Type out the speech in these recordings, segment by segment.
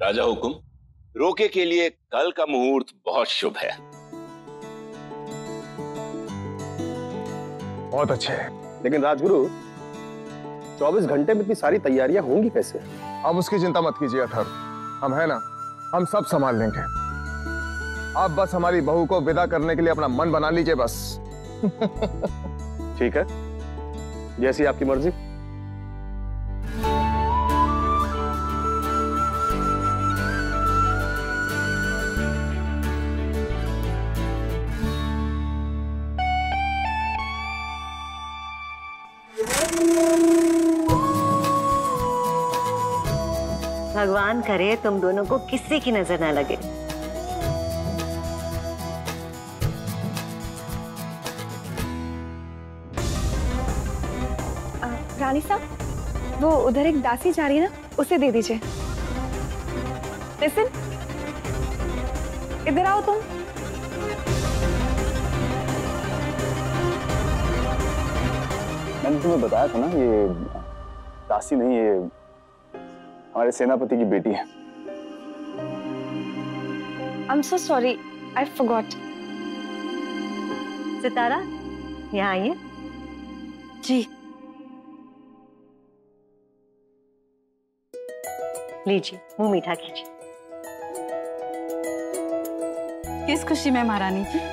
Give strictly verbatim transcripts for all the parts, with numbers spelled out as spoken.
राजा हुकुम, रोके के लिए कल का मुहूर्त बहुत शुभ है। बहुत अच्छे है, लेकिन राजगुरु चौबीस घंटे में इतनी सारी तैयारियां होंगी कैसे? अब उसकी चिंता मत कीजिए अथर्व, हम है ना, हम सब संभाल लेंगे। आप बस हमारी बहू को विदा करने के लिए अपना मन बना लीजिए बस। ठीक है, जैसी आपकी मर्जी। भगवान करे तुम दोनों को किसी की नजर ना लगे। रानी साहब, वो उधर एक दासी जा रही है ना, उसे दे दीजिए। लिसन, इधर आओ तुम। मैंने तुम्हें बताया था ना, ये दासी नहीं, ये हमारे सेनापति की बेटी है। I'm so sorry, I forgot. सितारा, यहाँ आइए। जी। लीजिए, मुंह मीठा कीजिए। किस खुशी में महारानी जी?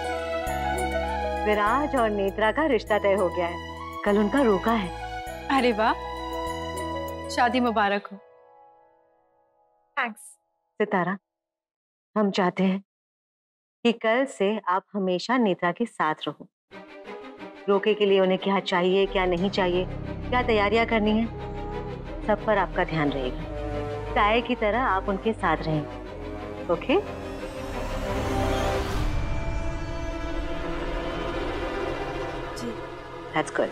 विराज और नेत्रा का रिश्ता तय हो गया है, कल उनका रोका है। अरे वाह, शादी मुबारक हो। थैंक्स। सितारा, हम चाहते हैं कि कल से आप हमेशा नेत्रा के साथ रहो। रोके के लिए उन्हें क्या चाहिए, क्या नहीं चाहिए, क्या तैयारियां करनी है, सब पर आपका ध्यान रहेगा। साए की तरह आप उनके साथ रहेंगे। ओके? जी। That's good.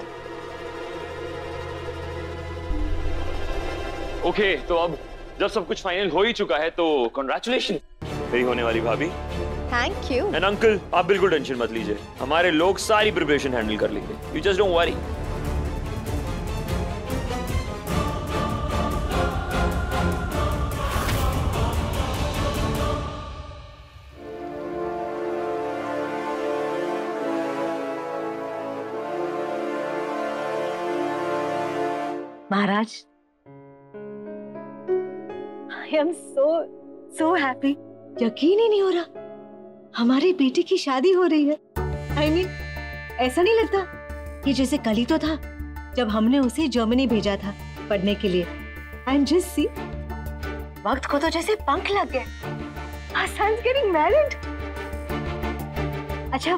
ओके okay, तो अब जब सब कुछ फाइनल हो ही चुका है तो कॉन्ग्रेचुलेशन मेरी होने वाली भाभी। Thank you. एंड अंकल, आप बिल्कुल टेंशन मत लीजिए, हमारे लोग सारी प्रिपरेशन हैंडल कर लेंगे। You just don't worry. Maharaj, I am so so happy. यकीन ही नहीं हो रहा, हमारी बेटी की शादी हो रही है। I mean, ऐसा नहीं लगता कि जैसे कल ही तो था जब हमने उसे जर्मनी भेजा था पढ़ने के लिए। And just see, वक्त को तो जैसे पंख लग गए। Our son's getting married. अच्छा,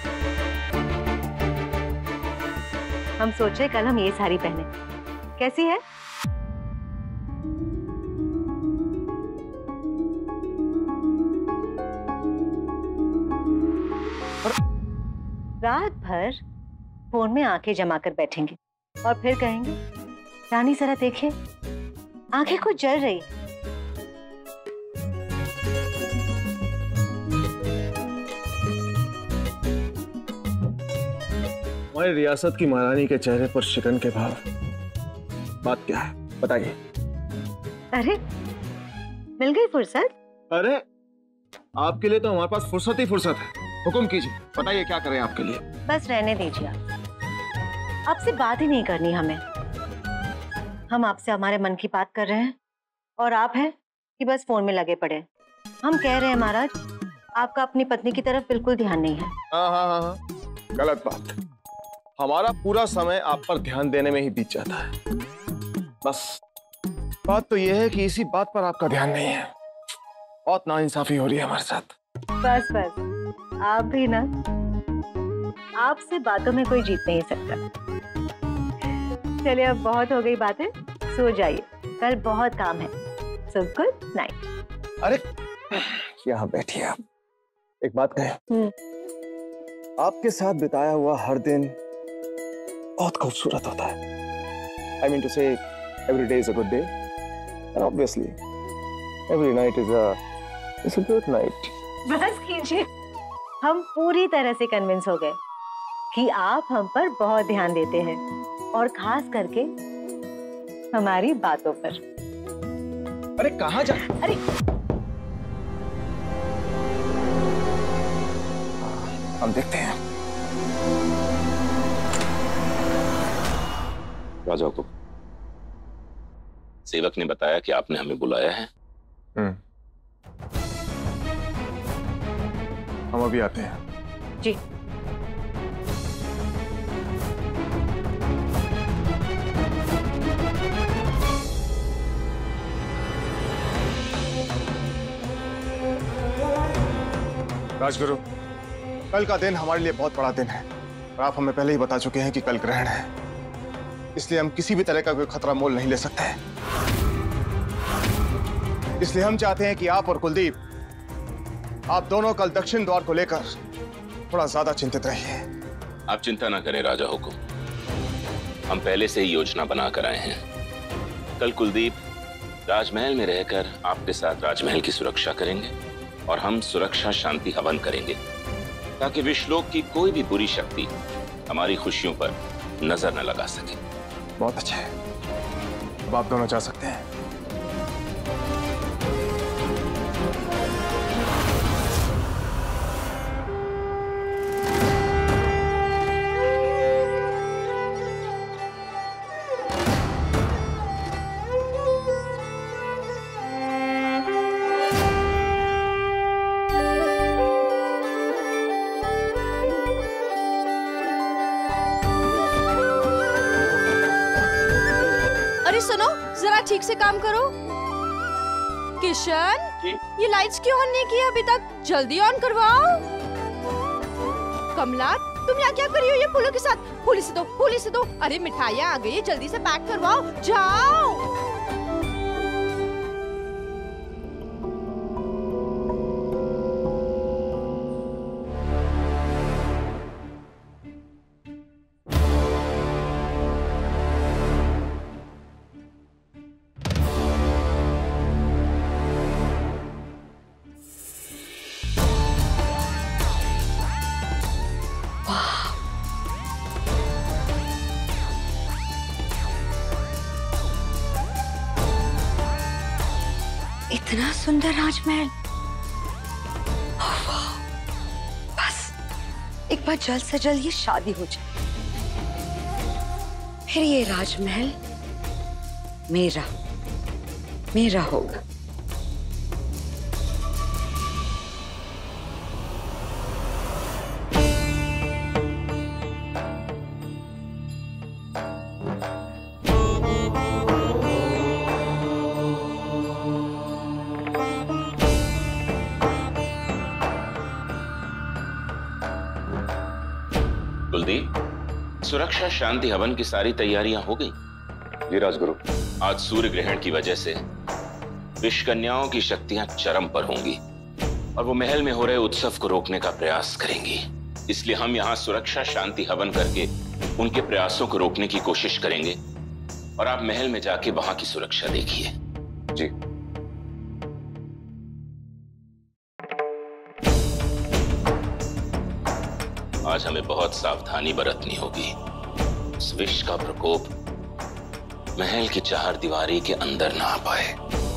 हम सोचे कल हम ये साड़ी पहने, कैसी है? रात भर फोन में आंखें जमा कर बैठेंगे और फिर कहेंगे, रानी जरा देखिए, आंखें कुछ जल रही है। हमारी रियासत की महारानी के चेहरे पर शिकन के भाव। बात क्या है, बताइए। अरे, मिल गई फुर्सत? अरे, आपके लिए तो हमारे पास फुर्सत ही फुर्सत है। हुक्म कीजिए, बताइए क्या करें आपके लिए। बस रहने दीजिए आप, आपसे बात ही नहीं करनी हमें। हम आपसे हमारे मन की बात कर रहे हैं और आप हैं कि बस फोन में लगे पड़े। हम कह रहे हैं महाराज, आपका अपनी पत्नी की तरफ बिल्कुल ध्यान नहीं है। हाँ हाँ हाँ हाँ, गलत बात। हमारा पूरा समय आप पर ध्यान देने में ही बीत जाता है। बस बात तो यह है कि इसी बात पर आपका ध्यान नहीं है। बहुत नाइंसाफी हो रही है हमारे साथ। बस बस, आप भी ना, आपसे बातों में कोई जीत नहीं सकता। चलिए, अब बहुत हो गई बातें, सो जाइए, कल बहुत काम है। So good night. अरे, यहाँ बैठिए आप, एक बात कहें। आपके साथ बिताया हुआ हर दिन बहुत खूबसूरत होता है। I mean to say, every day is a good day, and obviously, every night is a is a good night. बस कीजिए, हम पूरी तरह से कन्विंस हो गए कि आप हम पर बहुत ध्यान देते हैं और खास करके हमारी बातों पर। अरे कहाँ जा? अरे हम देखते हैं। राजा को सेवक ने बताया कि आपने हमें बुलाया है। हम्म, हम अभी आते हैं। जी। राजगुरु, कल का दिन हमारे लिए बहुत बड़ा दिन है और आप हमें पहले ही बता चुके हैं कि कल ग्रहण है, इसलिए हम किसी भी तरह का कोई खतरा मोल नहीं ले सकते हैं। इसलिए हम चाहते हैं कि आप और कुलदीप, आप दोनों कल दक्षिण द्वार को लेकर थोड़ा ज्यादा चिंतित रहिए। आप चिंता ना करें राजा हुकुम, हम पहले से ही योजना बनाकर आए हैं। कल कुलदीप राजमहल में रहकर आपके साथ राजमहल की सुरक्षा करेंगे और हम सुरक्षा शांति हवन करेंगे ताकि विश्वलोक की कोई भी बुरी शक्ति हमारी खुशियों पर नजर न लगा सके। बहुत अच्छा है, अब आप दोनों जा सकते हैं। सुनो, जरा ठीक से काम करो। किशन, ये लाइट्स क्यों ऑन नहीं किया अभी तक? जल्दी ऑन करवाओ। कमला, तुम यहाँ क्या कर रही हो ये फूलों के साथ? फूली से दो, फूली से दो। अरे मिठाइयाँ आ गई है, जल्दी से पैक करवाओ, जाओ। इतना सुंदर राजमहल। बस एक बार जल्द से जल्द ये शादी हो जाए, फिर ये राजमहल मेरा मेरा होगा। कुलदीप, सुरक्षा शांति हवन की सारी तैयारियां हो गई? जी राजगुरु। आज सूर्य ग्रहण की वजह से विषकन्याओं की शक्तियां चरम पर होंगी और वो महल में हो रहे उत्सव को रोकने का प्रयास करेंगी। इसलिए हम यहाँ सुरक्षा शांति हवन करके उनके प्रयासों को रोकने की कोशिश करेंगे और आप महल में जाके वहां की सुरक्षा देखिए। जी। आज हमें बहुत सावधानी बरतनी होगी। इस विष का प्रकोप महल की चार दीवारी के अंदर ना आ पाए।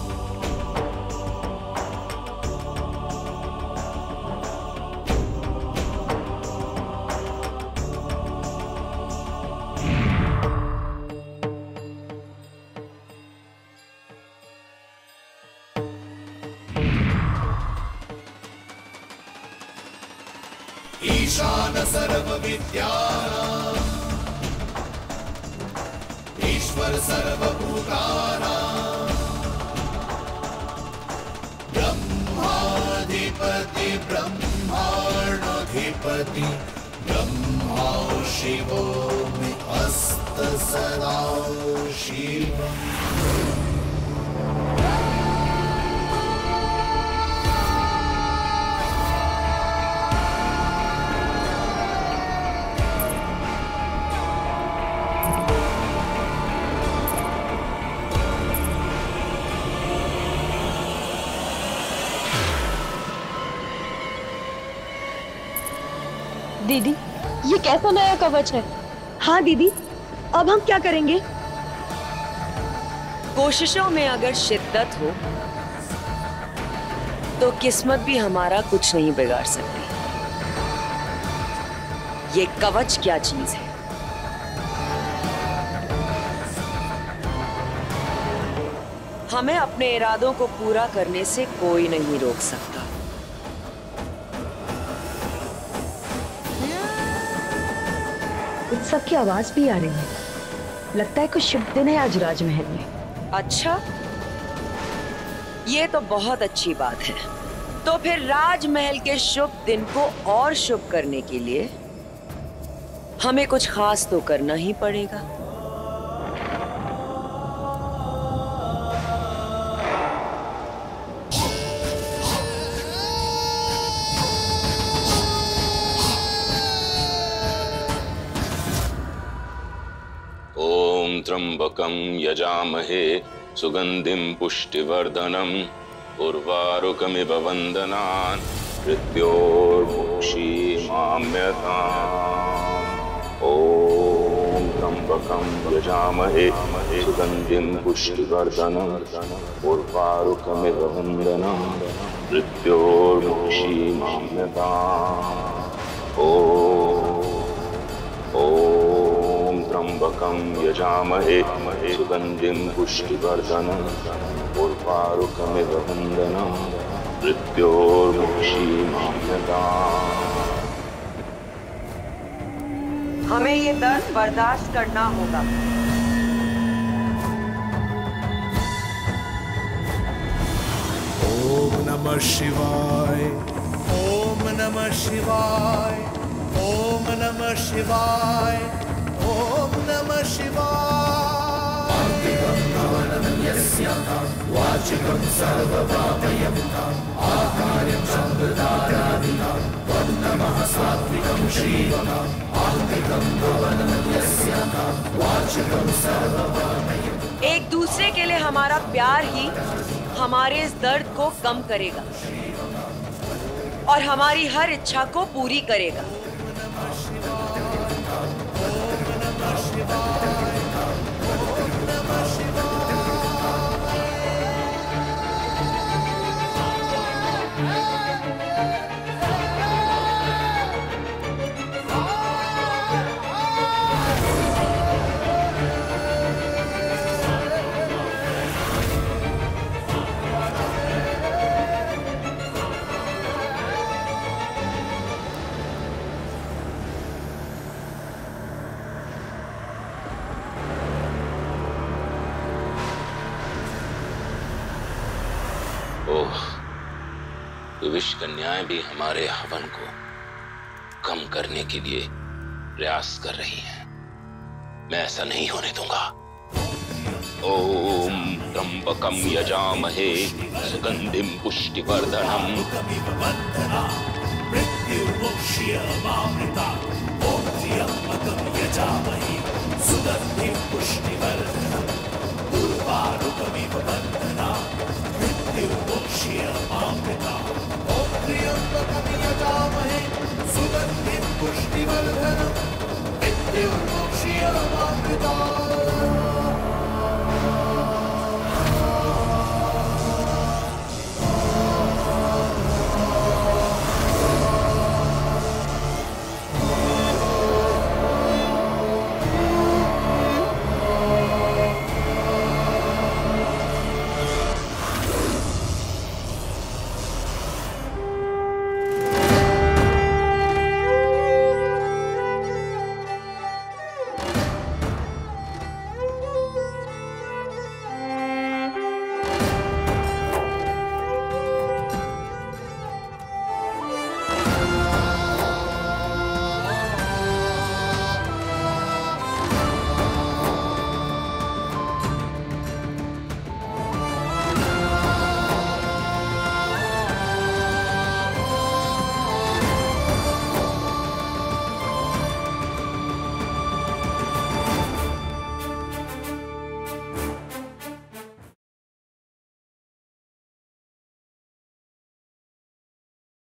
ईशान सर्वविद्यानां ईश्वर सर्वभूतानां ब्रह्माधिपति ब्रह्माण्डाधिपति ब्रह्मा शिवो में अस्त सदा शिवम्। दीदी, ये कैसा नया कवच है? हाँ दीदी, अब हम क्या करेंगे? कोशिशों में अगर शिद्दत हो तो किस्मत भी हमारा कुछ नहीं बिगाड़ सकती। ये कवच क्या चीज है? हमें अपने इरादों को पूरा करने से कोई नहीं रोक सकता। उत्सव की आवाज भी आ रही है। लगता है कुछ शुभ दिन है आज राजमहल में। अच्छा, ये तो बहुत अच्छी बात है। तो फिर राजमहल के शुभ दिन को और शुभ करने के लिए हमें कुछ खास तो करना ही पड़ेगा। ओम त्र्यंबकं यजामहे सुगंधिं पुष्टिवर्धनम् उर्वारुकमिव वन्दनान् मृत्योर्मुक्षीमाम्यताम्। ओम त्र्यंबकं यजामहे सुगंधिं पुष्टिवर्धनम् उर्वारुकमिव वन्दनान् मृत्योर्मुक्षीमाम्यताम्। ओम त्र्यंबकं यजामहे सुगंधिं पुष्टिवर्धनम् उर्वारुकमिव वन्दनान् मृत्योर्मुक्षीमाम्यताम्। हमें ये दर्द बर्दाश्त करना होगा। ओम नमः शिवाय, ओम नमः शिवाय, ओम नमः शिवाय, ओम नमः शिवाय। वाचिकं सर्वपापयं आहार्यं समृद्धाराधितं वन्नमः सात्विकं श्रीवं आत्मिकं भवनं यस्यः वाचिकं सर्वपापयं। एक दूसरे के लिए हमारा प्यार ही हमारे इस दर्द को कम करेगा और हमारी हर इच्छा को पूरी करेगा। विष कन्याएं भी हमारे हवन को कम करने के लिए प्रयास कर रही हैं। मैं ऐसा नहीं होने दूंगा। ओम त्र्यंबकं यजामहे सुगंधिं पुष्टिवर्धनम् मृत्युर्मुक्षीयमामृतात्। ओम त्र्यंबकं यजामहे सुगंधिं पुष्टिवर्धनम् उर्वारुकमिव वन्दनात् मृत्युर्मुक्षीयमामृतात्। ओम त्र्यंबकं यजामहे सुगंधिं पुष्टिवर्धनम् मृत्युर्मुक्षीयमामृतात्।